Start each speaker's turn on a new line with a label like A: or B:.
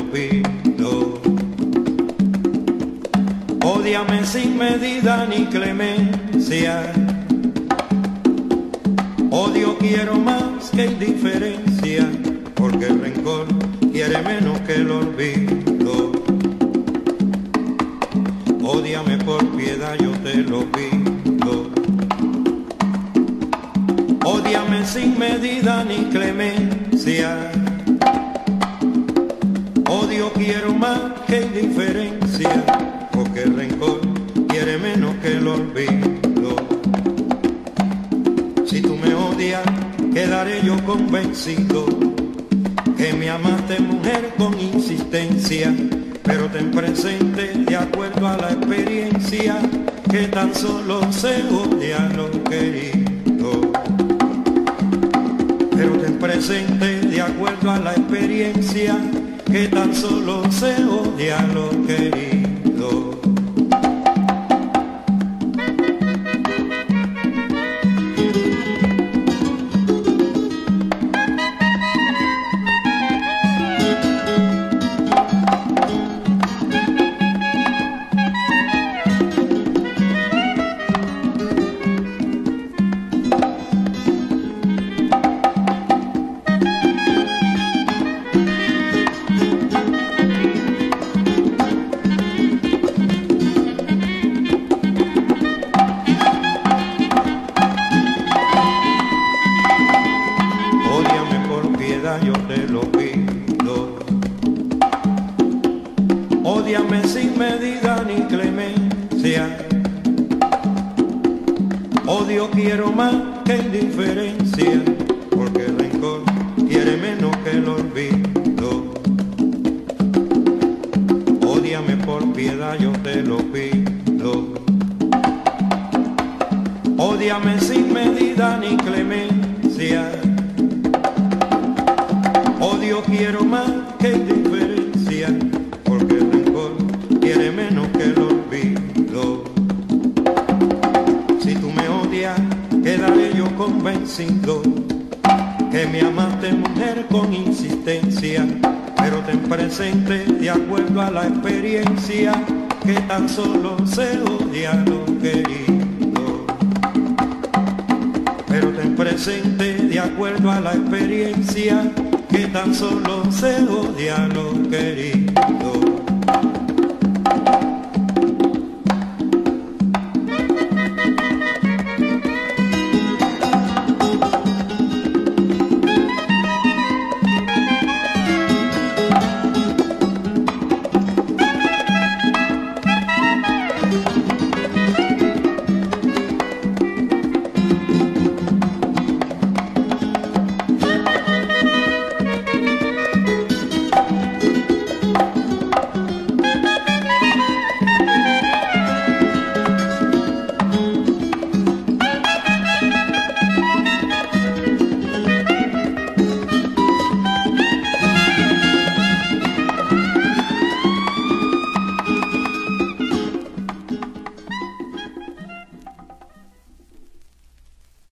A: lo pido. Ódiame sin medida ni clemencia. Odio quiero más que indiferencia, porque el rencor quiere menos que el olvido. Ódiame por piedad, yo te lo pido. Ódiame sin medida ni clemencia. Odio quiero más que indiferencia, porque el rencor quiere menos que el olvido. Si tú me odias, quedaré yo convencido que me amaste, mujer, con insistencia, pero ten presente, de acuerdo a la experiencia, que tan solo se odia lo querido. Pero ten presente, de acuerdo a la experiencia, que tan solo se odia lo querido. Yo te lo pido. Ódiame sin medida ni clemencia. Odio quiero más que indiferencia, porque el rencor quiere menos que el olvido. Ódiame por piedad, yo te lo pido. Ódiame sin medida ni clemencia. Odio quiero más que indiferencia, porque el rencor quiere menos que el olvido. Si tú me odias, quedaré yo convencido que me amaste, mujer, con insistencia, pero ten presente, de acuerdo a la experiencia, que tan solo se odia lo querido. Pero ten presente, de acuerdo a la experiencia, que tan solo se odia lo querido.